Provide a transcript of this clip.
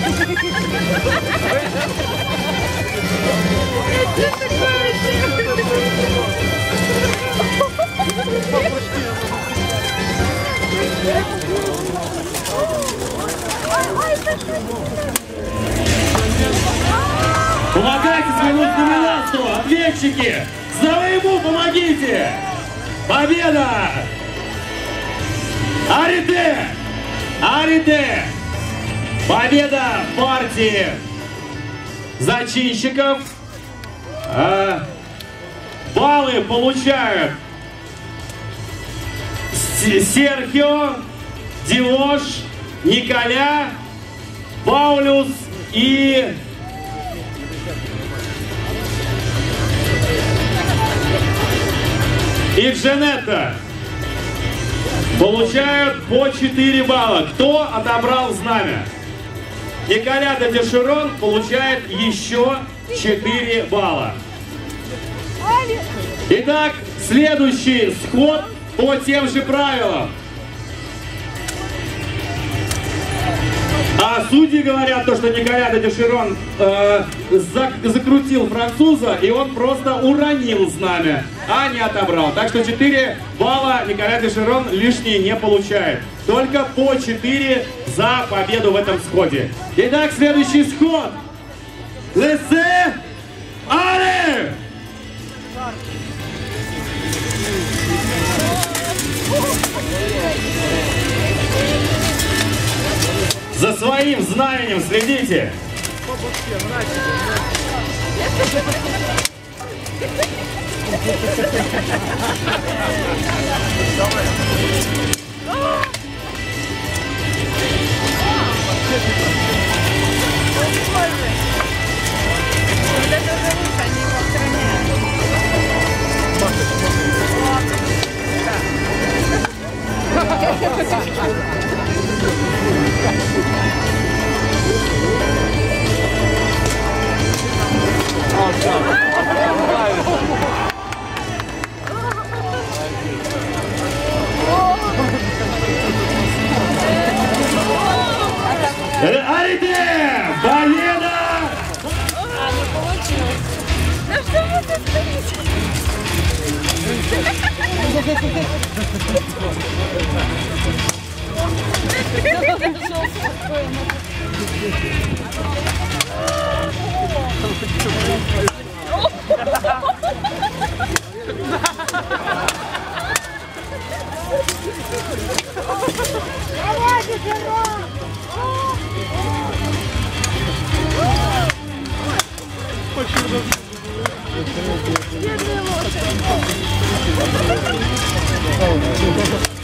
Помогайте своему знаменасту, ответчики! Своему помогите! Победа! Арите! Арите! Победа партии зачинщиков. Баллы получают Серхио, Диош, Николя, Паулюс и Джанетта. Получают по 4 балла. Кто отобрал знамя? Николя де Деширон получает еще 4 балла. Итак, следующий сход по тем же правилам. А судьи говорят, то, что Николя де Деширон закрутил француза, и он просто уронил знамя, а не отобрал. Так что 4 балла Николя де Деширон лишние не получает. Только по 4 за победу в этом сходе. Итак, следующий сход. Лессе Але! За своим знаменем следите. Арите! Победа! Не получилось. Да что вы тут Давайте, Герой! Почему?